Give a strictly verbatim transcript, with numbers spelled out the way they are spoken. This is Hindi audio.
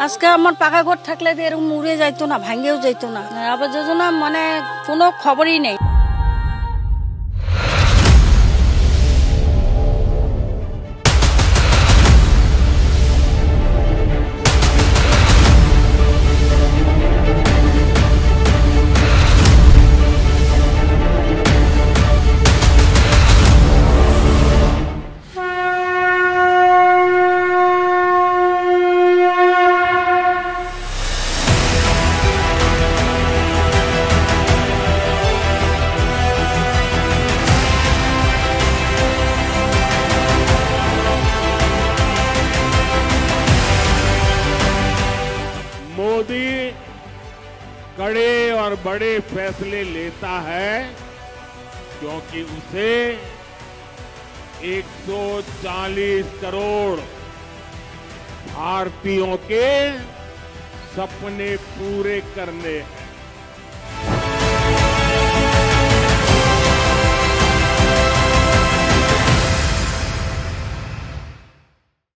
আজকে আমার পাকা ঘর থাকলে এরকম উড়ে যাইতো না, ভাঙ্গেও যাইতো না। আবাস যোজনা মানে কোনো খবরই নেই। मोदी कड़े और बड़े फैसले लेता है क्योंकि उसे एक सौ चालीस करोड़ भारतीयों के सपने पूरे करने हैं।